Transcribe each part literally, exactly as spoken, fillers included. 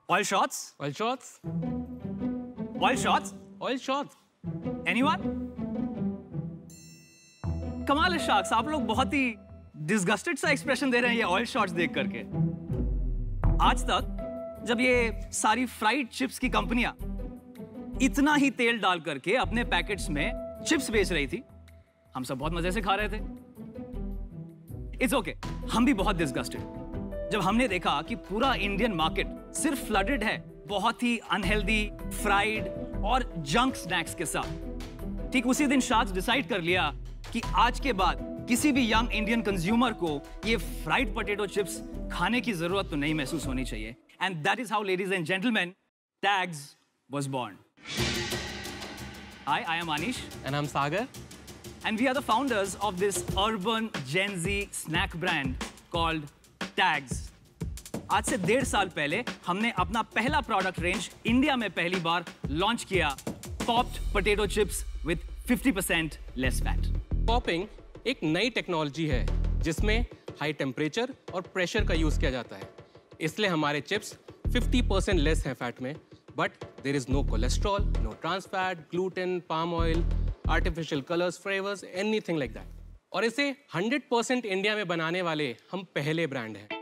Oil shots? Oil shots? Oil shots? Oil shots? Anyone? कमाल है sharks, आप लोग बहुत ही डिस्गस्टेड सा एक्सप्रेशन दे रहे हैं ये ऑयल शॉट्स देख करके। आज तक जब ये सारी फ्राइड चिप्स की कंपनियां इतना ही तेल डाल करके अपने पैकेट्स में चिप्स बेच रही थी, हम सब बहुत मजे से खा रहे थे। इट्स ओके okay, हम भी बहुत डिस्गस्टेड जब हमने देखा कि पूरा इंडियन मार्केट सिर्फ फ्लडेड है बहुत ही अनहेल्दी फ्राइड और जंक स्नैक्स के साथ। ठीक उसी दिन शार्क्स डिसाइड कर लिया कि आज के बाद किसी भी यंग इंडियन कंज्यूमर को ये फ्राइड पोटैटो चिप्स खाने की जरूरत तो नहीं महसूस होनी चाहिए। And that is how, ladies and gentleman, tags was born. Hi, I am Anish. And I'm Sagar. And we are the founders of this urban Gen Z snack brand called Tags. आज से डेढ़ साल पहले हमने अपना पहला product range India में पहली बार लॉन्च किया, popped potato chips with fifty percent less fat. Popping एक नई टेक्नोलॉजी है जिसमें हाई टेम्परेचर और प्रेशर का यूज किया जाता है, इसलिए हमारे चिप्स फिफ्टी परसेंट लेस हैं फैट में। But there is no cholesterol, no trans fat, gluten, palm oil, artificial colors, flavors, anything like that. और इसे हंड्रेड परसेंट इंडिया में बनाने वाले हम पहले ब्रांड हैं।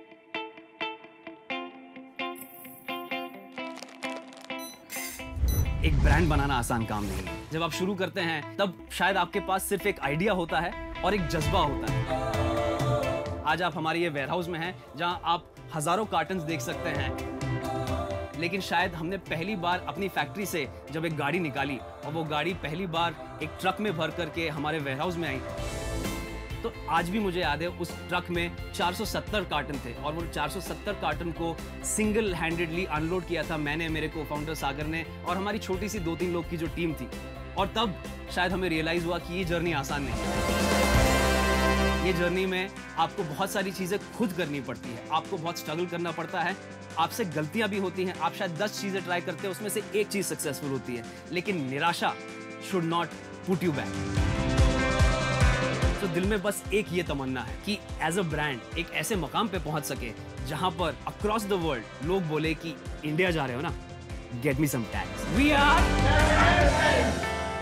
एक ब्रांड बनाना आसान काम नहीं है। जब आप शुरू करते हैं तब शायद आपके पास सिर्फ एक आइडिया होता है और एक जज्बा होता है। आज आप हमारे ये वेयरहाउस में हैं जहां आप हजारों कार्टन्स देख सकते हैं, लेकिन शायद हमने पहली बार अपनी फैक्ट्री से जब एक गाड़ी निकाली और वो गाड़ी पहली बार एक ट्रक में भर करके हमारे वेयरहाउस में आई, तो आज भी मुझे याद है उस ट्रक में चार सौ सत्तर कार्टन थे और वो चार सौ सत्तर कार्टन को सिंगल हैंडेडली अनलोड किया था मैंने, मेरे को फाउंडर सागर ने और हमारी छोटी सी दो तीन लोग की जो टीम थी। और तब शायद हमें रियलाइज हुआ कि ये जर्नी आसान नहीं है। ये जर्नी में आपको बहुत सारी चीजें खुद करनी पड़ती है, आपको बहुत स्ट्रगल करना पड़ता है, आपसे गलतियां भी होती हैं। आप शायद दस चीजें ट्राई करते हैं, उसमें से एक चीज सक्सेसफुल होती है, लेकिन निराशा should not put you back. तो दिल में बस एक ये तमन्ना है कि एज अ ब्रांड एक ऐसे मकाम पे पहुंच सके जहां पर अक्रॉस द वर्ल्ड लोग बोले कि इंडिया जा रहे हो ना, get me some tags, we are.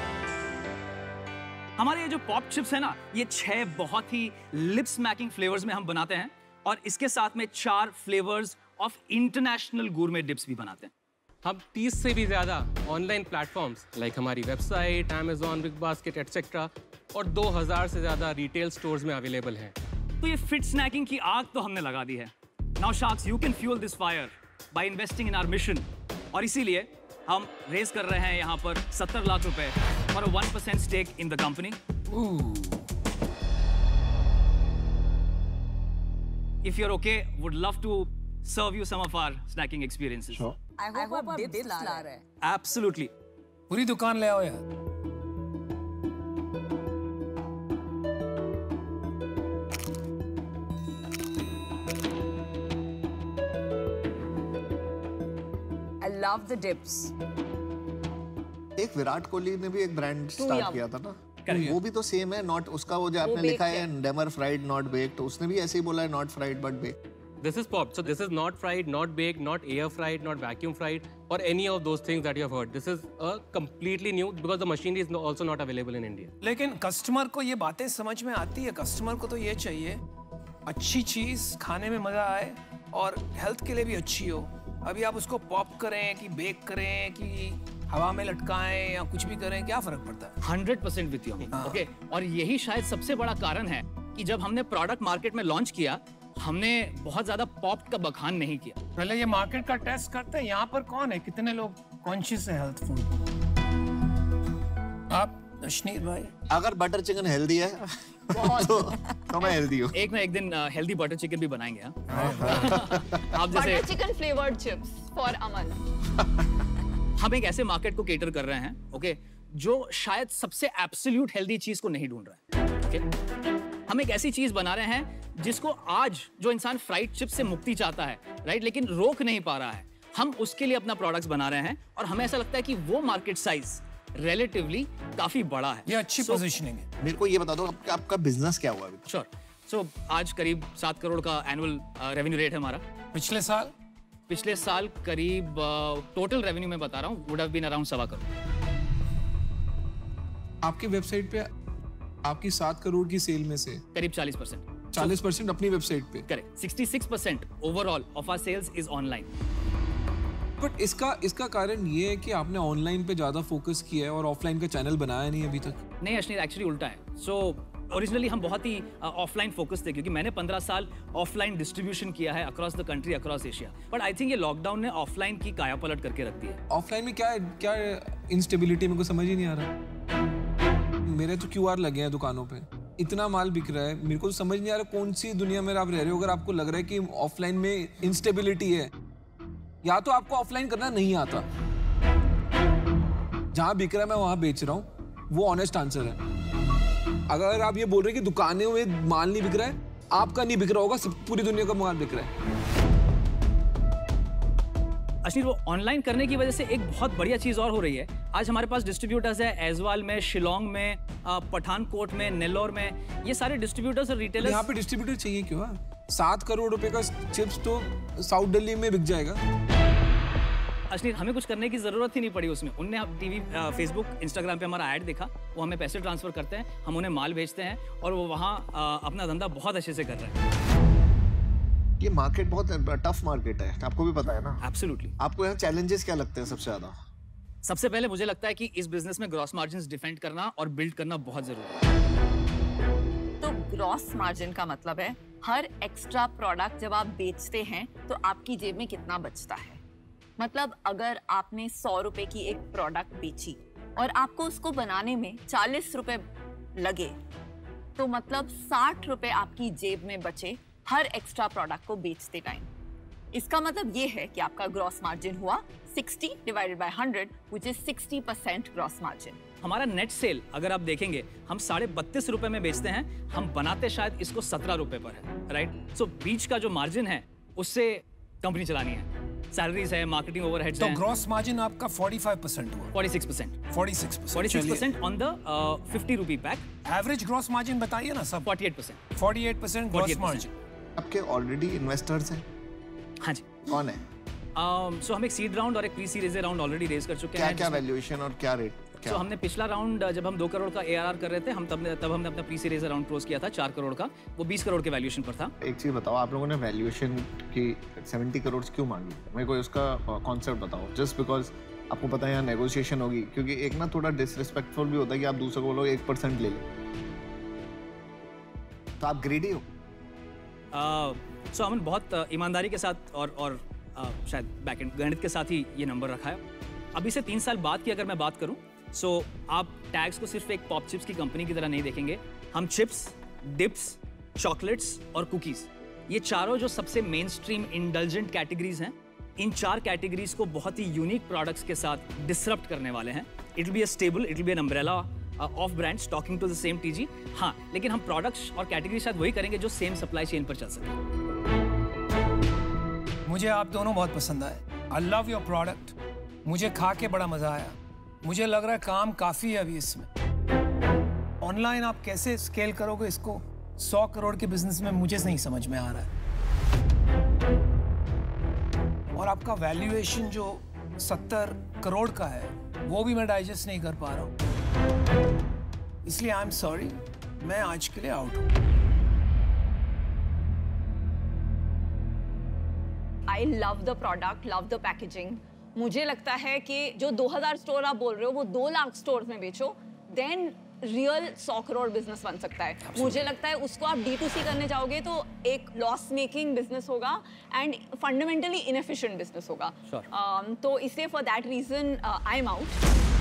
हमारे ये जो पॉप चिप्स है ना, ये छह बहुत ही लिप स्मैकिंग फ्लेवर्स में हम बनाते हैं और इसके साथ में चार flavours of international gourmet dips भी बनाते हैं। हम तीस से भी ज्यादा ऑनलाइन प्लेटफॉर्म्स लाइक हमारी website, Amazon, Big Basket etcetera और दो हज़ार से ज्यादा रिटेल स्टोर्स में अवेलेबल हैं। तो ये फिट स्नैकिंग की आग तो हमने लगा दी है। Now sharks, you can fuel this fire by investing in our mission. और इसीलिए हम रेज कर रहे हैं यहाँ पर सत्तर लाख रुपए for a one percent stake in the company. If you're okay, would love to serve you some of our snacking experiences. Sure. I hope, I hope आप dips ला रहे हैं। Absolutely. पूरी दुकान ले आओ यार। I love the dips. एक विराट कोहली ने भी एक ब्रांड स्टार्ट किया था ना, वो भी तो सेम है, नॉट उसका वो जो आपने लिखा है नेवर फ्राइड नॉट बेक्ड, तो उसने भी ऐसे ही बोला है not fried but baked. This is popped, so this is not fried, not baked, not air fried, not vacuum fried, or any of those things that you have heard. This is a completely new because the machinery is also not available in India. लेकिन customer को ये बातें समझ में आती है। Customer को तो ये चाहिए अच्छी चीज खाने में मजा आए और हेल्थ के लिए भी अच्छी हो। अभी आप उसको पॉप करें कि बेक करें कि हवा में लटकाएं या कुछ भी करें, क्या फर्क पड़ता है? Hundred percent with you. Okay, और यही शायद सबसे बड़ा कारण है कि जब हमने प्रोडक्ट मार्केट में लॉन्च किया, हमने बहुत ज्यादा पॉप का बखान नहीं किया। पहले ये मार्केट का टेस्ट करते हैं, यहाँ पर कौन है, कितने लोग कॉन्शियस है हेल्थ फूड? आप अशनीर भाई, अगर बटर चिकन हेल्दी है तो, तो मैं हेल्दी हूँ। एक ना एक दिन हेल्दी बटर चिकन भी बनाएंगे। आप जैसे butter chicken flavoured chips for Aman. हम एक ऐसे मार्केट को केटर कर रहे हैं, ओके, जो शायद सबसे एब्सोल्यूट हेल्दी चीज को नहीं ढूंढ रहा है। ओके, हम एक ऐसी चीज बना रहे हैं जिसको आज जो इंसान फ्राइड चिप्स से मुक्ति चाहता है, राइट, लेकिन रोक नहीं पा रहा है, हम उसके लिए अपना प्रोडक्ट्स बना रहे हैं और हमें ऐसा लगता है कि वो मार्केट साइज रिलेटिवली काफी बड़ा है। ये अच्छी पोजीशनिंग so, है। मेरे को ये बता दो आपका, आपका बिजनेस क्या हुआ अभी? श्योर। सो आज करीब सात करोड़ का एनुअल रेवेन्यू रेट है हमारा। पिछले साल पिछले साल करीब टोटल रेवेन्यू में बता रहा हूँ वुड हैव बीन अराउंड सवा करोड़। आपकी वेबसाइट पे आपकी सात करोड़ की सेल में से करीब चालीस परसेंट चालीस परसेंट अपनी वेबसाइट पे। Correct, sixty six percent overall of our sales is online. But इसका इसका कारण ये है कि आपने ऑनलाइन पे ज्यादा फोकस किया है और ऑफलाइन का चैनल बनाया नहीं अभी तक। नहीं अश्नीर, एक्चुअली उल्टा है। सो ओरिजिनली हम बहुत ही ऑफलाइन uh, फोकस थे क्योंकि मैंने पंद्रह साल ऑफलाइन डिस्ट्रीब्यूशन किया है across the country, across Asia. But I think ये लॉकडाउन ने ऑफलाइन की काया पलट करके रख दी है। ऑफलाइन में क्या क्या इंस्टेबिलिटी मेरे को समझ ही नहीं आ रहा। मेरे तो क्यूआर लगे हैं दुकानों पे, इतना माल बिक रहा है, मेरे को तो समझ नहीं आ रहा कौन सी दुनिया में आप रह रहे हो। अगर आपको लग रहा है कि ऑफलाइन में इंस्टेबिलिटी है, या तो आपको ऑफलाइन करना नहीं आता। जहां बिक रहा है मैं वहां बेच रहा हूं, वो ऑनेस्ट आंसर है। अगर आप ये बोल रहे हैं कि दुकानों में माल नहीं बिक रहा है, आपका नहीं बिक रहा होगा, सब पूरी दुनिया का माल बिक रहा है। अश्नीर, वो ऑनलाइन करने की वजह से एक बहुत बढ़िया चीज और हो रही है। आज हमारे पास डिस्ट्रीब्यूटर्स है ऐजवाल में, शिलोंग में, पठानकोट में, नेल्लोर में। ये सारे डिस्ट्रीब्यूटर्स और रिटेलर्स। यहाँ पे डिस्ट्रीब्यूटर चाहिए क्यों? सात करोड़ रुपए का चिप्स तो साउथ दिल्ली में बिक जाएगा। अश्नीर, हमें कुछ करने की जरूरत ही नहीं पड़ी उसमें। उनने टीवी, फेसबुक, इंस्टाग्राम पे हमारा ऐड देखा, वो हमें पैसे ट्रांसफर करते हैं, हम उन्हें माल भेजते हैं और वो वहाँ अपना धंधा बहुत अच्छे से कर रहे हैं। ये मार्केट बहुत टफ मार्केट है, आपको भी पता है ना। एब्सोल्युटली। आपको यहाँ चैलेंजेस क्या लगते हैं सबसे ज्यादा? सबसे पहले मुझे लगता है कि इस बिजनेस में ग्रॉस मार्जिन्स डिफेंड करना और बिल्ड करना बहुत जरूरी है। तो ग्रॉस मार्जिन का मतलब है हर एक्स्ट्रा प्रोडक्ट जब आप बेचते हैं तो आपकी जेब में कितना बचता है। मतलब अगर आपने सौ रुपए की एक प्रोडक्ट बेची और आपको उसको बनाने में चालीस रुपए लगे, तो मतलब साठ रुपए आपकी जेब में बचे हर एक्स्ट्रा प्रोडक्ट को बेचते टाइम। इसका मतलब ये है कि आपका ग्रॉस मार्जिन हुआ साठ divided by hundred, which is sixty percent gross margin. हमारा नेट सेल अगर आप देखेंगे, हम साढ़े बत्तीस रुपए में बेचते हैं, हम बनाते शायद इसको सत्रह रुपए पर है, राइट। सो बीच का जो मार्जिन है उससे कंपनी चलानी है, सैलरीज है, मार्केटिंग ओवरहेड्स तो हैं। ग्रॉस मार्जिन आपका पैंतालीस परसेंट हुआ। छियालीस परसेंट छियालीस परसेंट छियालीस percent on the fifty rupee pack. Average gross margin बताइए ना सब। अड़तालीस परसेंट अड़तालीस परसेंट ग्रॉस मार्जिन। आपके ऑलरेडी इन्वेस्टर्स हैं? हाँ जी। कौन है? सो um, so हम एक सीड राउंड और एक pre series round already raise कर चुके क्या हैं। क्या वैल्यूएशन और क्या रेट? सो so, हमने पिछला राउंड जब हम दो करोड़ का एआरआर कर रहे थे, हम तब तब हमने अपना प्री सीरीज राउंड क्लोज किया था चार करोड़ का, वो बीस करोड़ के वैल्यूएशन पर था। एक चीज बताओ, आप लोगों ने वैल्यूएशन की सत्तर करोड़ क्यों मांगी? मेरे को उसका कॉन्सेप्ट बताओ। जस्ट बिकॉज आपको पता है यहाँ नेगोशिएशन होगी, क्योंकि एक ना थोड़ा डिसरिस्पेक्टफुल भी होता है कि आप दूसरे को बोलो एक परसेंट ले लो, तो आप ग्रीडी हो। सो uh, so, हमने बहुत uh, ईमानदारी के साथ और और uh, शायद बैकएंड गणित के साथ ही ये नंबर रखा है। अभी से तीन साल बाद की अगर मैं बात करूं, सो so, आप टैग्स को सिर्फ एक पॉप चिप्स की कंपनी की तरह नहीं देखेंगे। हम चिप्स, डिप्स, चॉकलेट्स और कुकीज, ये चारों जो सबसे मेन स्ट्रीम इंडल्जेंट कैटेगरीज हैं, इन चार कैटेगरीज को बहुत ही यूनिक प्रोडक्ट्स के साथ डिसरप्ट करने वाले हैं। It will be a stable, it will be an umbrella of brands talking to the same TG. हाँ, लेकिन हम प्रोडक्ट्स और कैटेगरी शायद वही करेंगे जो सेम सप्लाई चेन पर चल सके। मुझे आप दोनों बहुत पसंद आए। I love your product. मुझे खा के बड़ा मजा आया। मुझे लग रहा है काम काफी है अभी इसमें। ऑनलाइन आप कैसे स्केल करोगे इसको सौ करोड़ के बिजनेस में, मुझे नहीं समझ में आ रहा है। और आपका वैल्यूएशन जो सत्तर करोड़ का है वो भी मैं डाइजेस्ट नहीं कर पा रहा हूं। इसलिए आई एम सॉरी, मैं आज के लिए आउट हूं। I love the product, love the packaging. मुझे लगता है कि जो दो हज़ार स्टोर आप बोल रहे हो वो दो लाख स्टोर में बेचो, देन रियल सौ करोड़ बिजनेस बन सकता है। Absolutely. मुझे लगता है उसको आप डी टू सी करने जाओगे तो एक लॉस मेकिंग बिजनेस होगा एंड फंडामेंटली इनएफिशिएंट बिजनेस होगा। sure. um, तो इसलिए for that reason I am out.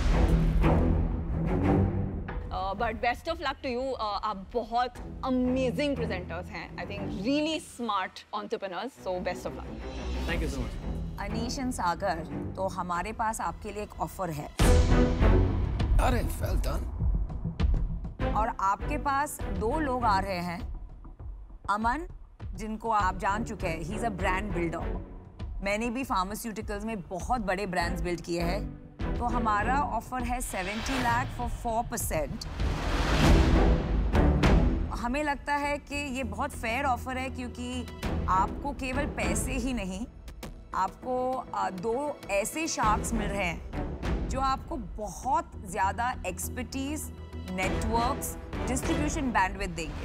But best of luck to you. आप बहुत अमेजिंग प्रेजेंटर्स हैं। I think really smart entrepreneurs, so best of luck. Thank you so much. Anish and Sagar, तो हमारे पास आपके लिए एक ऑफर है। अरे वेल डन। और आपके पास दो लोग आ रहे हैं, अमन जिनको आप जान चुके हैं, he is a brand builder. मैंने भी फार्मास्यूटिकल्स में बहुत बड़े ब्रांड्स बिल्ड किए हैं। तो हमारा ऑफर है सत्तर लाख फॉर फोर परसेंट। हमें लगता है कि ये बहुत फेयर ऑफर है, क्योंकि आपको केवल पैसे ही नहीं, आपको आ, दो ऐसे शार्क्स मिल रहे हैं जो आपको बहुत ज़्यादा एक्सपर्टीज, नेटवर्क्स, डिस्ट्रीब्यूशन बैंडविड्थ देंगे।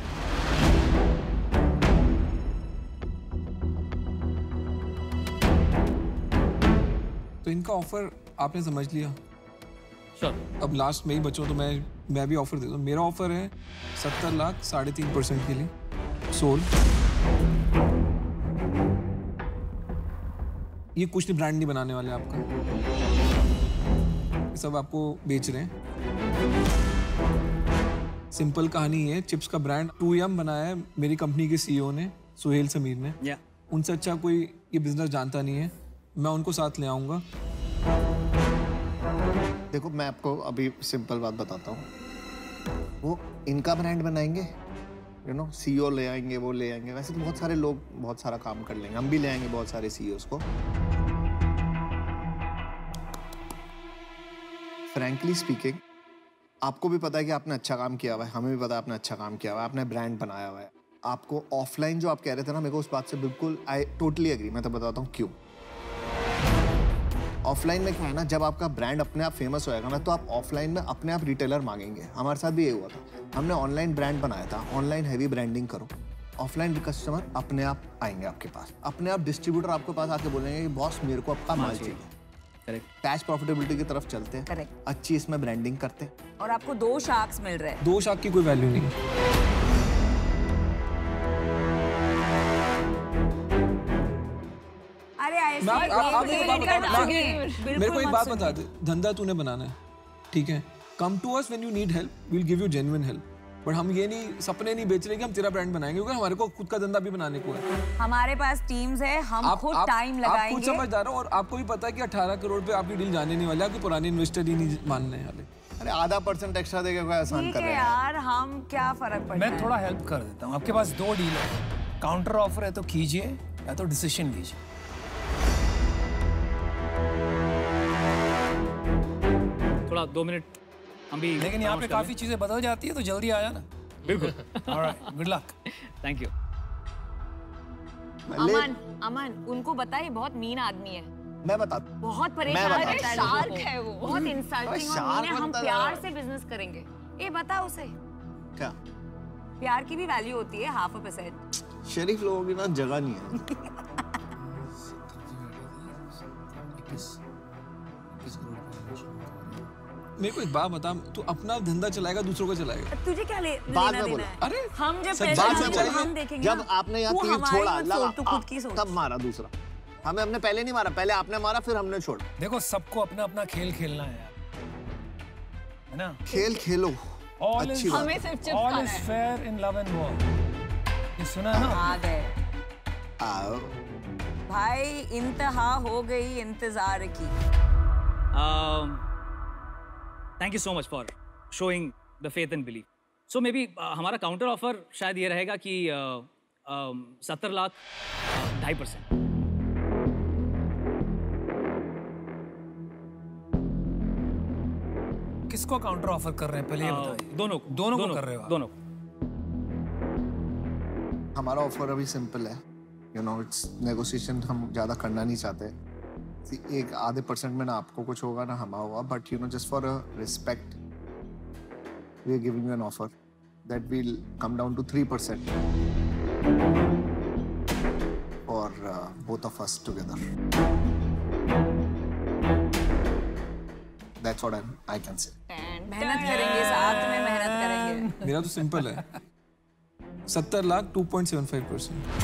तो इनका ऑफर आपने समझ लिया। श्योर। अब लास्ट में ही बचो तो मैं मैं भी ऑफर दे दूँ। मेरा ऑफर है सत्तर लाख साढ़े तीन परसेंट के लिए सोल्ड। ये कुछ नहीं, ब्रांड नहीं बनाने वाले आपका, ये सब आपको बेच रहे हैं। सिंपल कहानी है, चिप्स का ब्रांड टू एम बनाया है मेरी कंपनी के सीईओ ने, सुहेल समीर ने। या उनसे अच्छा कोई ये बिजनेस जानता नहीं है, मैं उनको साथ ले आऊँगा। देखो मैं आपको अभी सिंपल बात बताता हूँ, वो इनका ब्रांड बनाएंगे, यू नो सीईओ ले आएंगे, वो ले आएंगे, वैसे तो बहुत सारे लोग बहुत सारा काम कर लेंगे, हम भी ले आएंगे बहुत सारे सीईओस को। फ्रैंकली स्पीकिंग, आपको भी पता है कि आपने अच्छा काम किया हुआ है, हमें भी पता है आपने अच्छा काम किया हुआ है, आपने ब्रांड बनाया हुआ है। आपको ऑफलाइन जो आप कह रहे थे ना, मेरे को उस बात से बिल्कुल आई टोटली एग्री। मैं तो बताता हूँ क्यों। ऑफलाइन में क्या है ना, जब आपका ब्रांड अपने आप फेमस होएगा ना, तो आप ऑफलाइन में अपने आप रिटेलर मांगेंगे। हमारे साथ भी ये हुआ था, हमने ऑनलाइन ब्रांड बनाया था, ऑनलाइन हैवी ब्रांडिंग करो, ऑफलाइन कस्टमर अपने आप आएंगे आपके पास, अपने आप डिस्ट्रीब्यूटर आपके पास आके बोलेंगे कि बॉस मेरे को आपका माल चाहिए। करेक्ट। कैश प्रॉफिटेबिलिटी की तरफ चलते हैं, करेक्ट। अच्छी इसमें ब्रांडिंग करते हैं। और आपको दो शार्क्स मिल रहे हैं। दो शाख की कोई वैल्यू नहीं है। अरे ऐसे मैं आप- आप- आप एक- एक एक बात मिनट बता- आगे, मेरे बिल्कुल को एक मत बात सुनिए। बता दे, धंधा तूने बनाना है, ठीक है, come to us when you need help, we will give you genuine help. But हम ये नहीं सपने नहीं बेच रहे कि हम तेरा ब्रांड बनाएंगे, क्योंकि हमारे को खुद का धंधा भी बनाने को है। हमारे पास टीम्स है, हम आप खुद आप, टाइम आप खुद लगाएंगे। समझदार हो, और आपको भी पता है कि अठारह करोड़ पे आपकी डील जाने नहीं वाली, आपके पुराने इन्वेस्टर ही नहीं मानने वाले। अरे आधा परसेंट एक्स्ट्रा देके कोई आसान ठीक कर है रहे हैं। यार, हम क्या फर्क पड़ता मैं है। थोड़ा हेल्प कर देता हूँ। आपके पास दो डील है, काउंटर ऑफर है तो कीजिए या तो डिसीजन लीजिए। थोड़ा दो मिनट हम भी। लेकिन यहाँ पे काफी चीजें बदल जाती है, तो जल्दी आ जाना। बिल्कुल। Alright, good luck. Thank you. Aman, Aman, उनको बताइए बहुत मीन आदमी है, मैं बता बहुत मैं परेशान बताता रहता है शार्क लोगों को। है वो। बहुत इंसल्टिंग और शार्क मीन है। हम बनता प्यार है। से बिजनेस करेंगे। ये बता उसे, क्या प्यार की भी वैल्यू होती है, हाफ अ परसेंट। शरीफ लोगों की ना जगह नहीं है। मेरे को एक बात बता, तू अपना धंधा चलाएगा दूसरों का चलाएगा? तुझे क्या ले, बाद लेना में देना बोलो। है? अरे हम जब सच पैसा बात लाएंगे, सच्चाई है। हम देखेंगे जब ना। आपने यहाँ तू तीर हमारी छोड़ा मत लगा सोच, तू खुद की सोच। तब मारा दूसरा, हमें हमने पहले नहीं मारा, पहले आपने मारा फिर हमने छोड़ा। देखो सबको अपना अपना खेल खेलना है यार, है ना? खेल खेलो, All अच्छी is- बात। हमें सिर्फ चिप्स All खाना is है। fair in love and war। ये सुना है ना? आ गए आओ। भाई, इंतहा हो गई इंतजार की। Thank you so much for showing the faith and believe. So maybe हमारा काउंटर ऑफर शायद ये रहेगा कि सत्तर लाख ढाई परसेंट। किसको काउंटर ऑफर कर रहे हैं पहले ये बताइए। दोनों को दोनों को कर रहे हो आप? दोनों को। हमारा ऑफर अभी सिंपल है, यू नो इट्स नेगोशिएशन, हम ज़्यादा करना नहीं चाहते। See, एक आधे परसेंट में ना आपको कुछ होगा ना हमारा होगा, but you know just for a respect we are giving you an offer that will come down to three percent for both of us together. That's what I can say. मेहनत करेंगे, साथ में मेहनत करेंगे। मेरा तो सिंपल है, सत्तर lakh two point seven five percent.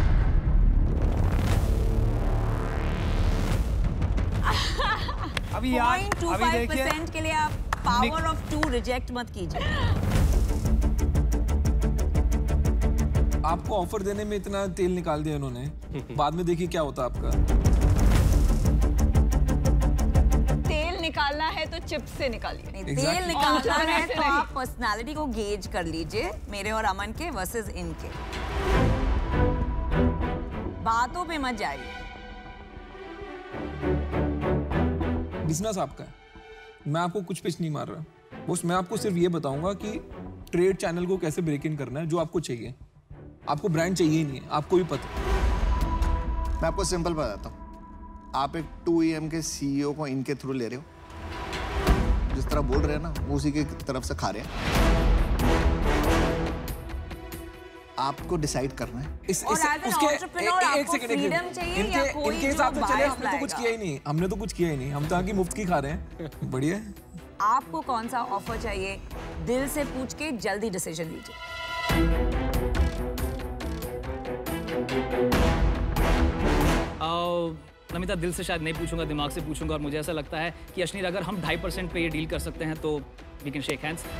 अभी यार पॉइंट टू अभी फाइव देखिए परसेंट के लिए आप पावर ऑफ टू रिजेक्ट मत कीजिए। आपको ऑफर देने में इतना तेल निकाल दिया इन्होंने, बाद में देखिए क्या होता आपका। तेल निकालना है तो चिप्स से निकालिए। नहीं, Exactly. तेल निकालना और है ऐसे तो नहीं। आप पर्सनालिटी को गेज कर लीजिए, मेरे और अमन के वर्सेस इनके। बातों पे मत जाइए। बिजनेस आपका है, मैं आपको कुछ पिच नहीं मार रहा बस, मैं आपको सिर्फ ये बताऊंगा कि ट्रेड चैनल को कैसे ब्रेक इन करना है, जो आपको चाहिए। आपको ब्रांड चाहिए ही नहीं है, आपको भी पता है। मैं आपको सिंपल बताता हूँ, आप एक टू ई एम के सीईओ को इनके थ्रू ले रहे हो, जिस तरह बोल रहे हैं ना वो उसी की तरफ से खा रहे हैं। आपको डिसाइड करना है। इस, और इस, as an उसके entrepreneur ए- एक आपको सेकंड, एक freedom सेकंड। चाहिए इनके या कोई इनके जो हिसाब से चले, bias हमने तो कुछ लाएगा? किया ही नहीं, हमने तो कुछ किया ही नहीं, हम तो आगे मुफ्त की खा रहे हैं। बढ़िया है। आपको कौन सा ऑफर चाहिए, दिल से पूछ के जल्दी डिसीजन लीजिए। uh, नमिता, दिल से शायद नहीं पूछूंगा, दिमाग से पूछूंगा, और मुझे ऐसा लगता है कि अश्नीर अगर हम ढाई परसेंट पे ये डील कर सकते हैं तो we can shake hands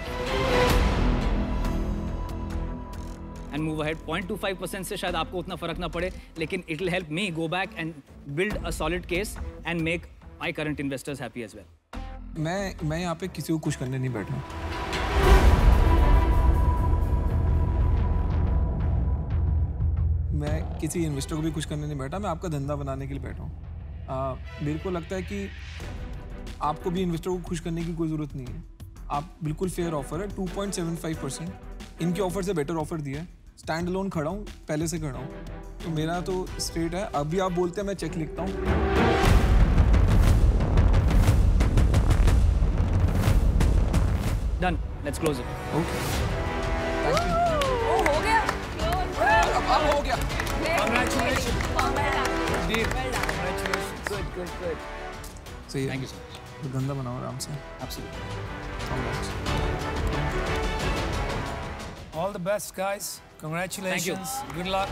and move ahead. Point two five percent से शायद आपको उतना फर्क ना पड़े, लेकिन it will help me go back and build a solid case and make my current investors happy as well. मैं मैं यहाँ पे किसी को खुश करने नहीं बैठा। मैं किसी इन्वेस्टर को भी खुश करने नहीं बैठा, मैं आपका धंधा बनाने के लिए बैठा हूँ। मेरे को लगता है कि आपको भी इन्वेस्टर को खुश करने की कोई ज़रूरत नहीं है। आप बिल्कुल फेयर ऑफर है, two point seven five percent इनके ऑफर से बेटर ऑफर दिया है। स्टैंड अलोन खड़ा हूँ, पहले से खड़ा हूँ, तो मेरा तो स्ट्रेट है। अभी आप बोलते हैं मैं चेक लिखता हूँ। Done, let's close it. Okay, thank you. ओ हो गया, अब अब हो गया। Good good good. सही है। Thank you so much. तो धंधा बनाओ आराम से। All the best, guys. Congratulations. Good luck.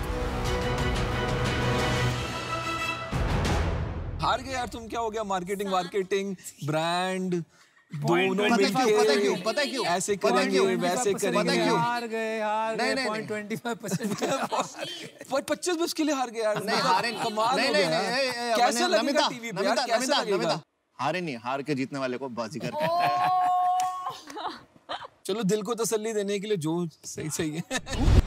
हार गए यार तुम, क्या हो गया? मार्केटिंग मार्केटिंग ब्रांड दोनों पता क्यों? पता क्यों? मिलके पता क्यों? ऐसे पता करेंगे क्यों? वैसे पता करेंगे। क्यों? हार गए हार नहीं, गए नहीं, पॉइंट ट्वेंटी फाइव परसेंट। पच्चीस बस के लिए हार गए यार। नहीं हारे, कमाल नहीं हो नहीं गया। नहीं, ए, ए, कैसे अपने- लगेगा नमिता, टीवी पे यार? नमिता, कैसे नमिता, लगेगा? नमिता, हारे नहीं, हार के जीतने वाले को बाजीगर कहते हैं। ओ चलो दिल को तसल्ली देने के लिए जो सही सही है।